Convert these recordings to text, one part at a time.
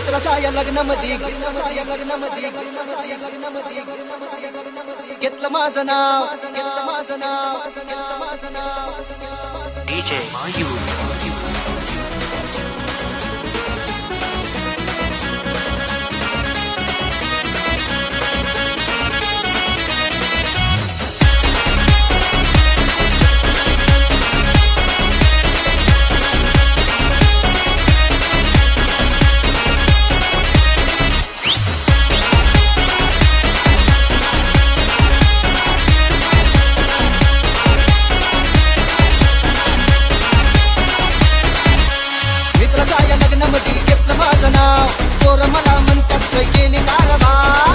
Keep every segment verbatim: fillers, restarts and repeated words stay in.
मित्राच्या या लग्नामध्ये लग्नामध्ये घेतलं माझं नाव घेतलं माझं नाव घेतलं माझं नाव डीजे मयूर मला म्हणतात सोय केली कारवा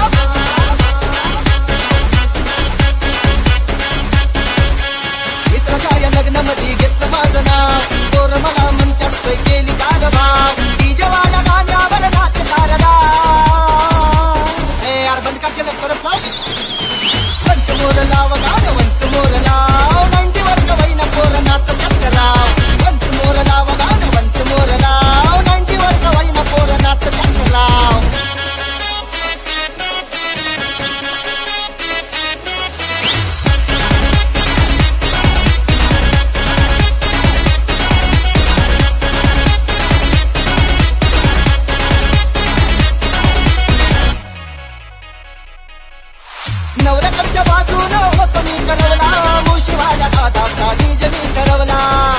मित्राच्या या लग्नामध्ये घेतलं माझं नाव पोर मला म्हणतात सोय केली कारवा डीजेवाल्या गाण्यावर नाच सारदा ए यार बंद का केलं परत लाव वंच मोर लाव गाणं वंच मोर लाव नाईंटी वर कवईना पोर नाच राव वंच मोर लाव गाणं वंच मोर लाव नाईंटी वर कवईना पोर नाच राव नवऱ्याकडच्या बाजून होत मी करवला मुशीवाल्या दादाचा डीजे मी करवला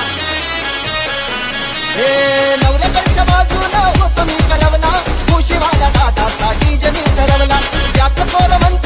हे नवऱ्याकडच्या बाजून होत मी करवला मुशीवाल्या दादाचा डीजे मी करवला यात पोर म्हणत